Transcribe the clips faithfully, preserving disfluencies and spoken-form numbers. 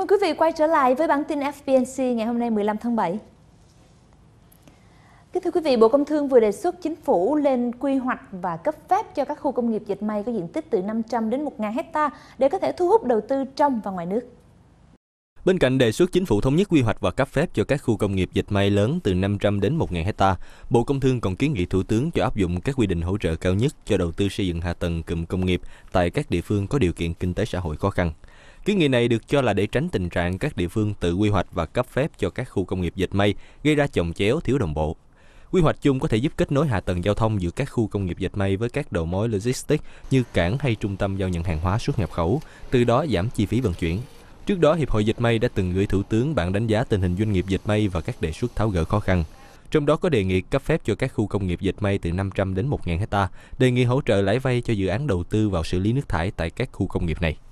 mừng quý vị quay trở lại với bản tin ép bê en xê ngày hôm nay mười lăm tháng bảy. Kính thưa quý vị, Bộ Công Thương vừa đề xuất Chính phủ lên quy hoạch và cấp phép cho các khu công nghiệp dệt may có diện tích từ năm trăm đến một nghìn hectare để có thể thu hút đầu tư trong và ngoài nước. Bên cạnh đề xuất Chính phủ thống nhất quy hoạch và cấp phép cho các khu công nghiệp dệt may lớn từ năm trăm đến một nghìn hectare, Bộ Công Thương còn kiến nghị Thủ tướng cho áp dụng các quy định hỗ trợ cao nhất cho đầu tư xây dựng hạ tầng cụm công nghiệp tại các địa phương có điều kiện kinh tế xã hội khó khăn. Kiến nghị này được cho là để tránh tình trạng các địa phương tự quy hoạch và cấp phép cho các khu công nghiệp dệt may, gây ra chồng chéo thiếu đồng bộ. Quy hoạch chung có thể giúp kết nối hạ tầng giao thông giữa các khu công nghiệp dệt may với các đầu mối logistics như cảng hay trung tâm giao nhận hàng hóa xuất nhập khẩu, từ đó giảm chi phí vận chuyển. Trước đó, Hiệp hội Dệt may đã từng gửi Thủ tướng bản đánh giá tình hình doanh nghiệp dệt may và các đề xuất tháo gỡ khó khăn. Trong đó có đề nghị cấp phép cho các khu công nghiệp dệt may từ năm trăm đến một nghìn hectare, đề nghị hỗ trợ lãi vay cho dự án đầu tư vào xử lý nước thải tại các khu công nghiệp này.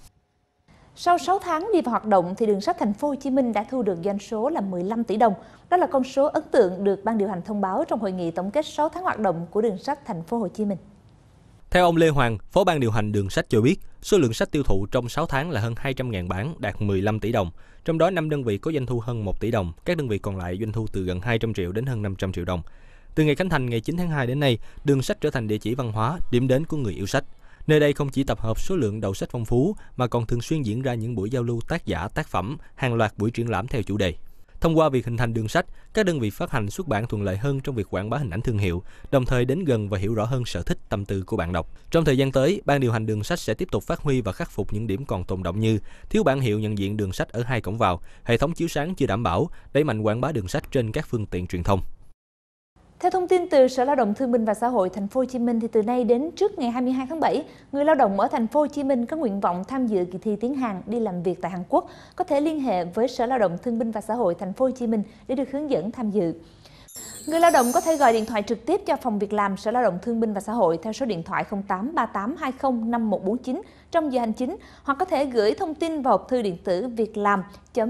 Sau sáu tháng đi vào hoạt động thì Đường sắt Thành phố Hồ Chí Minh đã thu được doanh số là mười lăm tỷ đồng. Đó là con số ấn tượng được ban điều hành thông báo trong hội nghị tổng kết sáu tháng hoạt động của Đường sắt Thành phố Hồ Chí Minh. Theo ông Lê Hoàng, Phó ban điều hành Đường sắt cho biết, số lượng sách tiêu thụ trong sáu tháng là hơn hai trăm nghìn bản, đạt mười lăm tỷ đồng. Trong đó năm đơn vị có doanh thu hơn một tỷ đồng, các đơn vị còn lại doanh thu từ gần hai trăm triệu đến hơn năm trăm triệu đồng. Từ ngày khánh thành ngày chín tháng hai đến nay, Đường sắt trở thành địa chỉ văn hóa, điểm đến của người yêu sách. Nơi đây không chỉ tập hợp số lượng đầu sách phong phú mà còn thường xuyên diễn ra những buổi giao lưu tác giả, tác phẩm, hàng loạt buổi triển lãm theo chủ đề. Thông qua việc hình thành Đường sách, các đơn vị phát hành xuất bản thuận lợi hơn trong việc quảng bá hình ảnh thương hiệu, đồng thời đến gần và hiểu rõ hơn sở thích, tâm tư của bạn đọc. Trong thời gian tới, ban điều hành Đường sách sẽ tiếp tục phát huy và khắc phục những điểm còn tồn đọng như thiếu bảng hiệu nhận diện Đường sách ở hai cổng vào, hệ thống chiếu sáng chưa đảm bảo, đẩy mạnh quảng bá Đường sách trên các phương tiện truyền thông. Theo thông tin từ Sở Lao động Thương binh và Xã hội Thành phố Hồ Chí Minh thì từ nay đến trước ngày hai mươi hai tháng bảy, người lao động ở Thành phố Hồ Chí Minh có nguyện vọng tham dự kỳ thi tiếng Hàn đi làm việc tại Hàn Quốc có thể liên hệ với Sở Lao động Thương binh và Xã hội Thành phố Hồ Chí Minh để được hướng dẫn tham dự. Người lao động có thể gọi điện thoại trực tiếp cho Phòng Việc làm Sở Lao động Thương binh và Xã hội theo số điện thoại không tám ba tám hai không năm một bốn chín trong giờ hành chính, hoặc có thể gửi thông tin vào hộp thư điện tử việclam chấm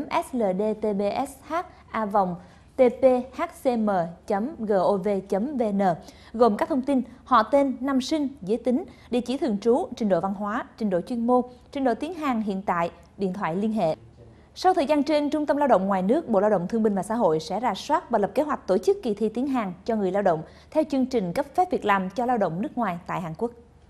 sldtbsh a vòng t p h c m chấm gov chấm v n, gồm các thông tin họ tên, năm sinh, giới tính, địa chỉ thường trú, trình độ văn hóa, trình độ chuyên môn, trình độ tiếng Hàn hiện tại, điện thoại liên hệ. Sau thời gian trên, Trung tâm Lao động ngoài nước, Bộ Lao động Thương binh và Xã hội sẽ rà soát và lập kế hoạch tổ chức kỳ thi tiếng Hàn cho người lao động theo chương trình cấp phép việc làm cho lao động nước ngoài tại Hàn Quốc.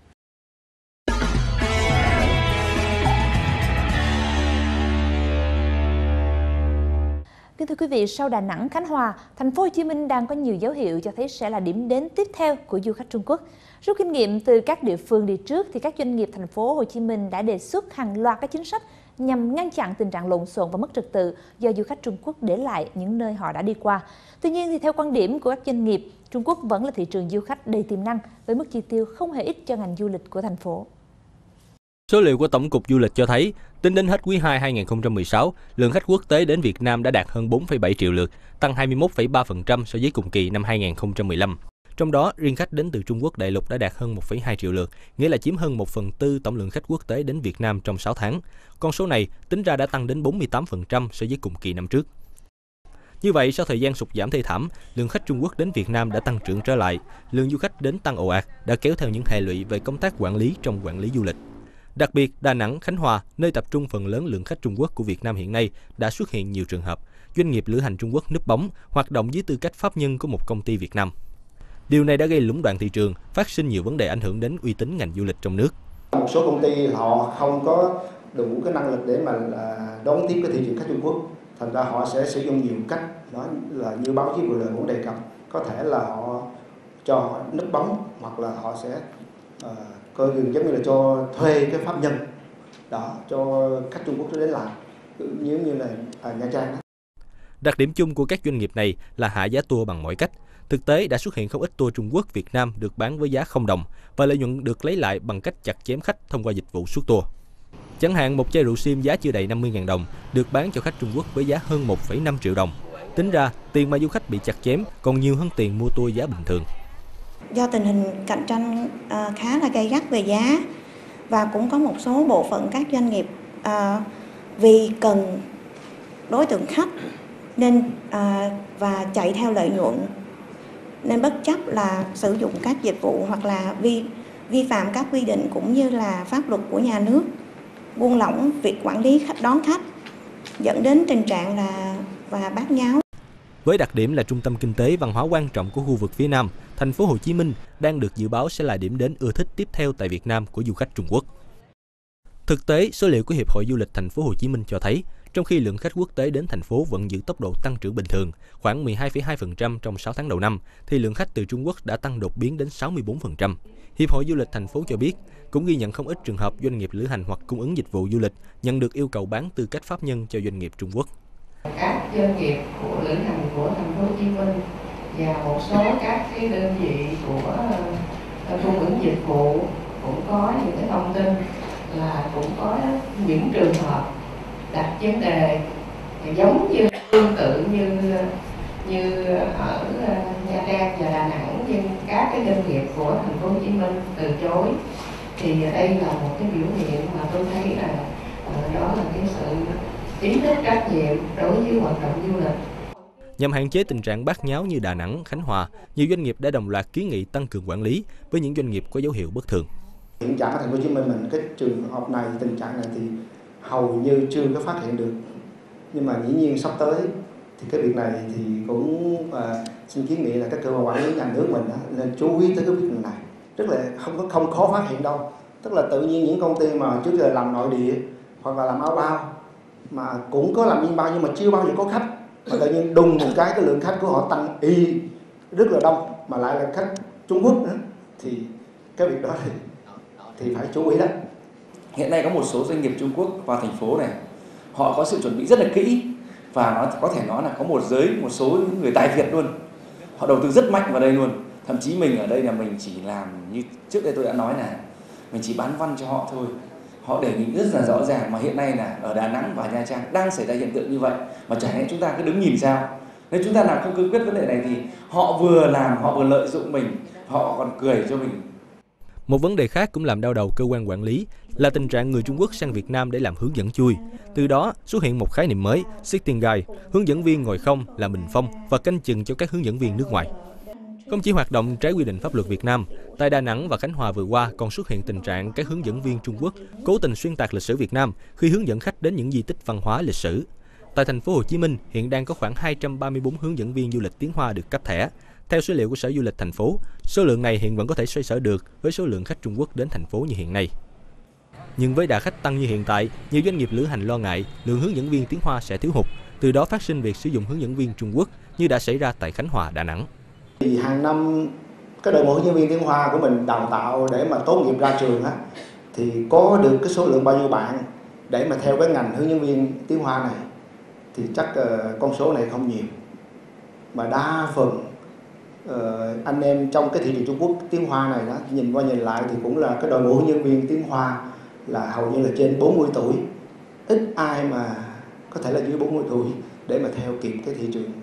Kính thưa quý vị, sau Đà Nẵng, Khánh Hòa, Thành phố Hồ Chí Minh đang có nhiều dấu hiệu cho thấy sẽ là điểm đến tiếp theo của du khách Trung Quốc. Rút kinh nghiệm từ các địa phương đi trước thì các doanh nghiệp Thành phố Hồ Chí Minh đã đề xuất hàng loạt các chính sách nhằm ngăn chặn tình trạng lộn xộn và mất trật tự do du khách Trung Quốc để lại những nơi họ đã đi qua. Tuy nhiên thì theo quan điểm của các doanh nghiệp, Trung Quốc vẫn là thị trường du khách đầy tiềm năng với mức chi tiêu không hề ít cho ngành du lịch của thành phố. Số liệu của Tổng cục Du lịch cho thấy, tính đến hết quý hai hai nghìn không trăm mười sáu, lượng khách quốc tế đến Việt Nam đã đạt hơn bốn phẩy bảy triệu lượt, tăng hai mươi mốt phẩy ba phần trăm so với cùng kỳ năm hai nghìn không trăm mười lăm. Trong đó, riêng khách đến từ Trung Quốc đại lục đã đạt hơn một phẩy hai triệu lượt, nghĩa là chiếm hơn một phần tư tổng lượng khách quốc tế đến Việt Nam trong sáu tháng. Con số này tính ra đã tăng đến bốn mươi tám phần trăm so với cùng kỳ năm trước. Như vậy, sau thời gian sụt giảm thê thảm, lượng khách Trung Quốc đến Việt Nam đã tăng trưởng trở lại. Lượng du khách đến tăng ồ ạt đã kéo theo những hệ lụy về công tác quản lý trong quản lý du lịch. Đặc biệt, Đà Nẵng, Khánh Hòa, nơi tập trung phần lớn lượng khách Trung Quốc của Việt Nam hiện nay, đã xuất hiện nhiều trường hợp doanh nghiệp lữ hành Trung Quốc núp bóng, hoạt động dưới tư cách pháp nhân của một công ty Việt Nam. Điều này đã gây lũng đoạn thị trường, phát sinh nhiều vấn đề ảnh hưởng đến uy tín ngành du lịch trong nước. Một số công ty họ không có đủ cái năng lực để mà đón tiếp cái thị trường khách Trung Quốc, thành ra họ sẽ sử dụng nhiều cách, đó là như báo chí vừa rồi cũng đề cập, có thể là họ cho họ núp bóng hoặc là họ sẽ uh, coi giống như là cho thuê cái pháp nhân đó cho khách Trung Quốc đến làm, giống như là à, Nha Trang đó. Đặc điểm chung của các doanh nghiệp này là hạ giá tour bằng mọi cách. Thực tế đã xuất hiện không ít tour Trung Quốc Việt Nam được bán với giá không đồng và lợi nhuận được lấy lại bằng cách chặt chém khách thông qua dịch vụ suốt tour. Chẳng hạn một chai rượu sim giá chưa đầy năm mươi nghìn đồng được bán cho khách Trung Quốc với giá hơn một phẩy năm triệu đồng. Tính ra, tiền mà du khách bị chặt chém còn nhiều hơn tiền mua tour giá bình thường. Do tình hình cạnh tranh uh, khá là gay gắt về giá và cũng có một số bộ phận các doanh nghiệp uh, vì cần đối tượng khách nên uh, và chạy theo lợi nhuận nên bất chấp là sử dụng các dịch vụ hoặc là vi vi phạm các quy định cũng như là pháp luật của nhà nước, buông lỏng việc quản lý khách đón khách dẫn đến tình trạng là và bát nháo. Với đặc điểm là trung tâm kinh tế văn hóa quan trọng của khu vực phía Nam, thành phố Hồ Chí Minh đang được dự báo sẽ là điểm đến ưa thích tiếp theo tại Việt Nam của du khách Trung Quốc. Thực tế, số liệu của Hiệp hội Du lịch thành phố Hồ Chí Minh cho thấy, trong khi lượng khách quốc tế đến thành phố vẫn giữ tốc độ tăng trưởng bình thường, khoảng mười hai phẩy hai phần trăm trong sáu tháng đầu năm, thì lượng khách từ Trung Quốc đã tăng đột biến đến sáu mươi tư phần trăm. Hiệp hội Du lịch thành phố cho biết, cũng ghi nhận không ít trường hợp doanh nghiệp lữ hành hoặc cung ứng dịch vụ du lịch nhận được yêu cầu bán tư cách pháp nhân cho doanh nghiệp Trung Quốc. Các doanh nghiệp của lữ hành của thành phố Hồ Chí Minh và một số các cái đơn vị của cung ứng dịch vụ cũng có những cái thông tin là cũng có những trường hợp đặt vấn đề giống như tương tự như như ở Nha Trang và Đà Nẵng, nhưng các cái doanh nghiệp của thành phố Hồ Chí Minh từ chối. Thì đây là một cái biểu hiện mà tôi thấy là đó là cái sự ý thức trách nhiệm đối với hoạt động du lịch. Nhằm hạn chế tình trạng bát nháo như Đà Nẵng, Khánh Hòa, nhiều doanh nghiệp đã đồng loạt kiến nghị tăng cường quản lý với những doanh nghiệp có dấu hiệu bất thường. Hiện trạng ở thành phố Hồ Chí Minh mình cái trường hợp này, tình trạng này thì hầu như chưa có phát hiện được. Nhưng mà dĩ nhiên sắp tới thì cái việc này thì cũng à, xin kiến nghị là các cơ quan quản lý nhà nước mình đó, nên chú ý tới cái việc này. Rất là không có không khó phát hiện đâu. Tức là tự nhiên những công ty mà trước giờ làm nội địa hoặc là làm áo bao mà cũng có làm in bao nhưng mà chưa bao giờ có khách, mà tự nhiên đùng một cái cái lượng khách của họ tăng y rất là đông mà lại là khách Trung Quốc nữa, thì cái việc đó thì thì phải chú ý đó. Hiện nay có một số doanh nghiệp Trung Quốc vào thành phố này, họ có sự chuẩn bị rất là kỹ và nó có thể nói là có một giới một số những người tài Việt luôn, họ đầu tư rất mạnh vào đây luôn. Thậm chí mình ở đây là mình chỉ làm như trước đây tôi đã nói là mình chỉ bán văn cho họ thôi. Họ đề nghị rất là rõ ràng, mà hiện nay là ở Đà Nẵng và Nha Trang đang xảy ra hiện tượng như vậy, mà chả lẽ chúng ta cứ đứng nhìn sao? Nếu chúng ta làm không cương quyết vấn đề này thì họ vừa làm, họ vừa lợi dụng mình, họ còn cười cho mình. Một vấn đề khác cũng làm đau đầu cơ quan quản lý là tình trạng người Trung Quốc sang Việt Nam để làm hướng dẫn chui. Từ đó xuất hiện một khái niệm mới, sitting guide, hướng dẫn viên ngồi không, làm bình phong và canh chừng cho các hướng dẫn viên nước ngoài. Không chỉ hoạt động trái quy định pháp luật Việt Nam, tại Đà Nẵng và Khánh Hòa vừa qua còn xuất hiện tình trạng các hướng dẫn viên Trung Quốc cố tình xuyên tạc lịch sử Việt Nam khi hướng dẫn khách đến những di tích văn hóa lịch sử. Tại thành phố Hồ Chí Minh, hiện đang có khoảng hai trăm ba mươi tư hướng dẫn viên du lịch tiếng Hoa được cấp thẻ. Theo số liệu của Sở Du lịch thành phố, số lượng này hiện vẫn có thể xoay sở được với số lượng khách Trung Quốc đến thành phố như hiện nay. Nhưng với đà khách tăng như hiện tại, nhiều doanh nghiệp lữ hành lo ngại lượng hướng dẫn viên tiếng Hoa sẽ thiếu hụt, từ đó phát sinh việc sử dụng hướng dẫn viên Trung Quốc như đã xảy ra tại Khánh Hòa, Đà Nẵng. Thì hàng năm cái đội ngũ hướng dẫn viên tiếng Hoa của mình đào tạo để mà tốt nghiệp ra trường á, thì có được cái số lượng bao nhiêu bạn để mà theo cái ngành hướng dẫn viên tiếng Hoa này, thì chắc uh, con số này không nhiều. Mà đa phần uh, anh em trong cái thị trường Trung Quốc tiếng Hoa này đó, nhìn qua nhìn lại thì cũng là cái đội ngũ hướng dẫn viên tiếng Hoa là hầu như là trên bốn mươi tuổi. Ít ai mà có thể là dưới bốn mươi tuổi để mà theo kịp cái thị trường.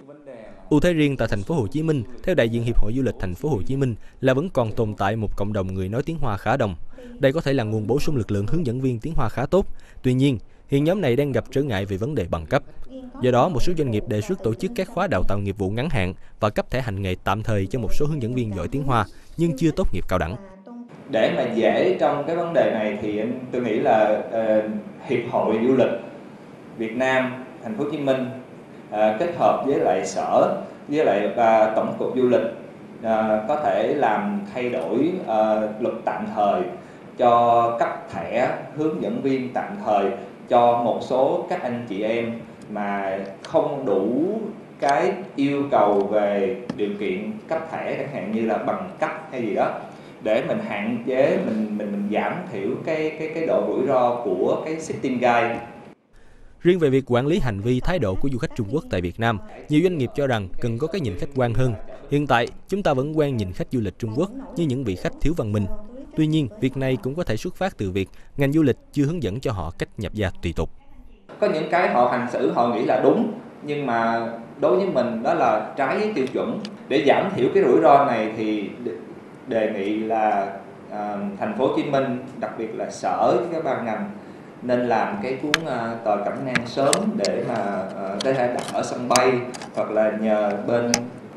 Ưu thế riêng tại thành phố Hồ Chí Minh, theo đại diện Hiệp hội Du lịch thành phố Hồ Chí Minh là vẫn còn tồn tại một cộng đồng người nói tiếng Hoa khá đông. Đây có thể là nguồn bổ sung lực lượng hướng dẫn viên tiếng Hoa khá tốt. Tuy nhiên, hiện nhóm này đang gặp trở ngại về vấn đề bằng cấp. Do đó, một số doanh nghiệp đề xuất tổ chức các khóa đào tạo nghiệp vụ ngắn hạn và cấp thẻ hành nghề tạm thời cho một số hướng dẫn viên giỏi tiếng Hoa nhưng chưa tốt nghiệp cao đẳng. Để mà dễ trong cái vấn đề này thì tôi nghĩ là uh, Hiệp hội Du lịch Việt Nam, thành phố Hồ Chí Minh uh, kết hợp với lại sở với lại uh, tổng cục du lịch uh, có thể làm thay đổi uh, luật tạm thời cho cấp thẻ hướng dẫn viên tạm thời cho một số các anh chị em mà không đủ cái yêu cầu về điều kiện cấp thẻ, chẳng hạn như là bằng cấp hay gì đó, để mình hạn chế, mình mình mình giảm thiểu cái cái cái độ rủi ro của cái sitting guide. Riêng về việc quản lý hành vi thái độ của du khách Trung Quốc tại Việt Nam, nhiều doanh nghiệp cho rằng cần có cái nhìn khách quan hơn. Hiện tại, chúng ta vẫn quen nhìn khách du lịch Trung Quốc như những vị khách thiếu văn minh. Tuy nhiên, việc này cũng có thể xuất phát từ việc ngành du lịch chưa hướng dẫn cho họ cách nhập gia tùy tục. Có những cái họ hành xử họ nghĩ là đúng, nhưng mà đối với mình đó là trái với tiêu chuẩn. Để giảm thiểu cái rủi ro này thì đề nghị là uh, thành phố Hồ Chí Minh, đặc biệt là sở các ban ngành nên làm cái cuốn uh, tờ cẩm nang sớm để mà uh, có thể đặt ở sân bay, hoặc là nhờ bên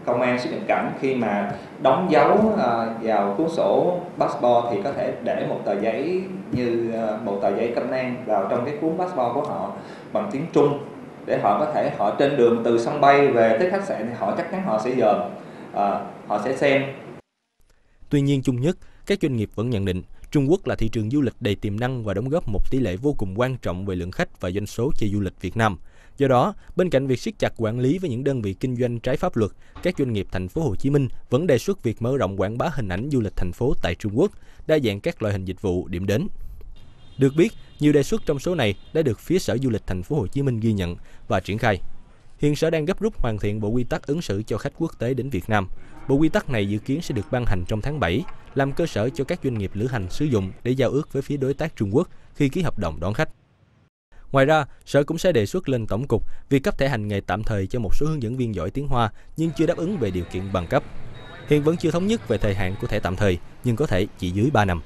công an xuất nhập cảnh khi mà đóng dấu vào cuốn sổ passport thì có thể để một tờ giấy như một tờ giấy công an vào trong cái cuốn passport của họ bằng tiếng Trung, để họ có thể họ trên đường từ sân bay về tới khách sạn thì họ chắc chắn họ sẽ dòm, à, họ sẽ xem. Tuy nhiên, chung nhất, các doanh nghiệp vẫn nhận định Trung Quốc là thị trường du lịch đầy tiềm năng và đóng góp một tỷ lệ vô cùng quan trọng về lượng khách và doanh số cho du lịch Việt Nam. Do đó, bên cạnh việc siết chặt quản lý với những đơn vị kinh doanh trái pháp luật, các doanh nghiệp thành phố Hồ Chí Minh vẫn đề xuất việc mở rộng quảng bá hình ảnh du lịch thành phố tại Trung Quốc, đa dạng các loại hình dịch vụ, điểm đến. Được biết, nhiều đề xuất trong số này đã được phía Sở Du lịch thành phố Hồ Chí Minh ghi nhận và triển khai. Hiện Sở đang gấp rút hoàn thiện bộ quy tắc ứng xử cho khách quốc tế đến Việt Nam. Bộ quy tắc này dự kiến sẽ được ban hành trong tháng bảy, làm cơ sở cho các doanh nghiệp lữ hành sử dụng để giao ước với phía đối tác Trung Quốc khi ký hợp đồng đón khách. Ngoài ra, Sở cũng sẽ đề xuất lên Tổng cục việc cấp thẻ hành nghề tạm thời cho một số hướng dẫn viên giỏi tiếng Hoa nhưng chưa đáp ứng về điều kiện bằng cấp. Hiện vẫn chưa thống nhất về thời hạn của thẻ tạm thời, nhưng có thể chỉ dưới ba năm.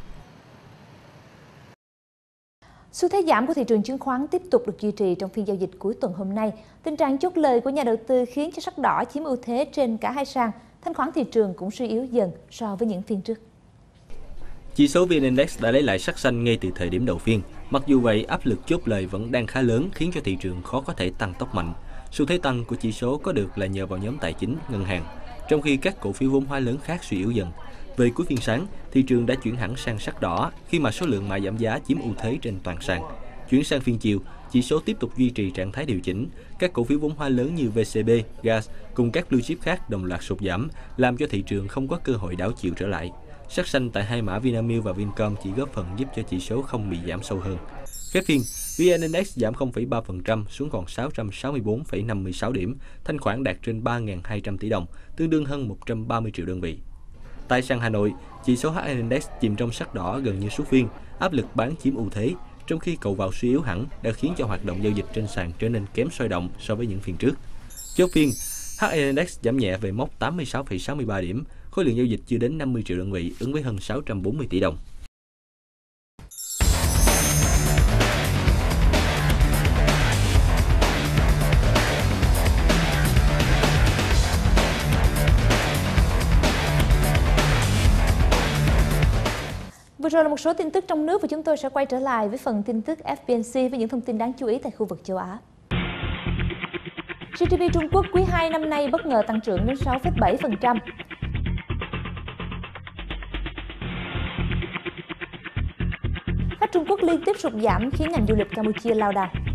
Xu thế giảm của thị trường chứng khoán tiếp tục được duy trì trong phiên giao dịch cuối tuần hôm nay. Tình trạng chốt lời của nhà đầu tư khiến cho sắc đỏ chiếm ưu thế trên cả hai sàn. Thanh khoản thị trường cũng suy yếu dần so với những phiên trước. Chỉ số vê en-Index đã lấy lại sắc xanh ngay từ thời điểm đầu phiên. Mặc dù vậy, áp lực chốt lời vẫn đang khá lớn khiến cho thị trường khó có thể tăng tốc mạnh. Xu thế tăng của chỉ số có được là nhờ vào nhóm tài chính, ngân hàng, trong khi các cổ phiếu vốn hóa lớn khác suy yếu dần. Về cuối phiên sáng, thị trường đã chuyển hẳn sang sắc đỏ khi mà số lượng mã giảm giá chiếm ưu thế trên toàn sàn. Chuyển sang phiên chiều, chỉ số tiếp tục duy trì trạng thái điều chỉnh. Các cổ phiếu vốn hóa lớn như vê xê bê, giê a ét cùng các blue chip khác đồng loạt sụt giảm, làm cho thị trường không có cơ hội đảo chiều trở lại. Sắc xanh tại hai mã Vinamilk và Vincom chỉ góp phần giúp cho chỉ số không bị giảm sâu hơn. Khép phiên, vê en-Index giảm không phẩy ba phần trăm xuống còn sáu trăm sáu mươi tư phẩy năm mươi sáu điểm, thanh khoản đạt trên ba nghìn hai trăm tỷ đồng, tương đương hơn một trăm ba mươi triệu đơn vị. Tại sàn Hà Nội, chỉ số hát en Index chìm trong sắc đỏ gần như suốt phiên, áp lực bán chiếm ưu thế, trong khi cầu vào suy yếu hẳn đã khiến cho hoạt động giao dịch trên sàn trở nên kém sôi động so với những phiên trước. Chốt phiên, hát en Index giảm nhẹ về mốc tám mươi sáu phẩy sáu mươi ba điểm, khối lượng giao dịch chưa đến năm mươi triệu đơn vị, ứng với hơn sáu trăm bốn mươi tỷ đồng. Vừa rồi là một số tin tức trong nước và chúng tôi sẽ quay trở lại với phần tin tức ép pê en xê với những thông tin đáng chú ý tại khu vực châu Á. giê đê pê Trung Quốc quý hai năm nay bất ngờ tăng trưởng đến sáu phẩy bảy phần trăm. Khách Trung Quốc liên tiếp sụt giảm khiến ngành du lịch Campuchia lao đao.